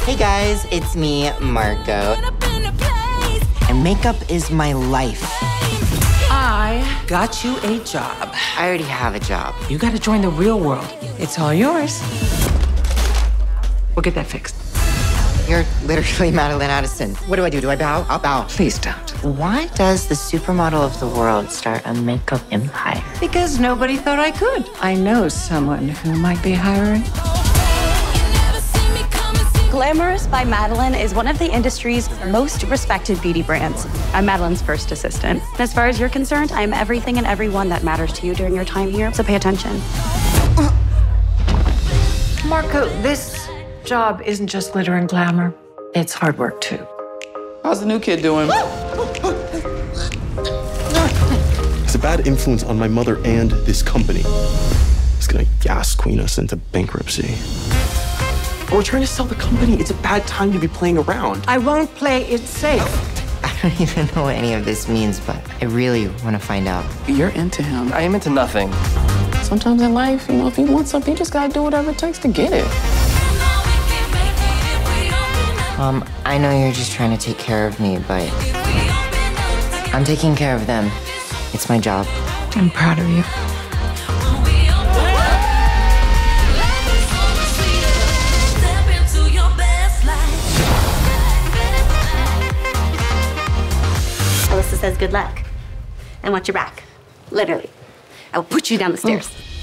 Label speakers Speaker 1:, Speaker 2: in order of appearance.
Speaker 1: Hey guys, it's me, Marco. And makeup is my life.
Speaker 2: I got you a job.
Speaker 1: I already have a job.
Speaker 2: You gotta join the real world. It's all yours. We'll get that fixed.
Speaker 1: You're literally Madeline Addison. What do? Do I bow? I'll bow.
Speaker 2: Please don't.
Speaker 1: Why does the supermodel of the world start a makeup empire?
Speaker 2: Because nobody thought I could. I know someone who might be hiring.
Speaker 3: Glamorous by Madeline is one of the industry's most respected beauty brands. I'm Madeline's first assistant. As far as you're concerned, I'm everything and everyone that matters to you during your time here, so pay attention.
Speaker 2: Marco, this job isn't just glitter and glamour. It's hard work, too.
Speaker 4: How's the new kid doing?
Speaker 5: It's a bad influence on my mother and this company. It's gonna gas queen us into bankruptcy. We're trying to sell the company. It's a bad time to be playing around.
Speaker 2: I won't play it safe.
Speaker 1: I don't even know what any of this means, but I really want to find out.
Speaker 4: You're into him.
Speaker 6: I am into nothing. Sometimes in life, if you want something, you just gotta do whatever it takes to get it.
Speaker 1: I know you're just trying to take care of me, but I'm taking care of them. It's my job.
Speaker 2: I'm proud of you.
Speaker 3: Alyssa says good luck. I want your back. Literally. I will put you down the stairs.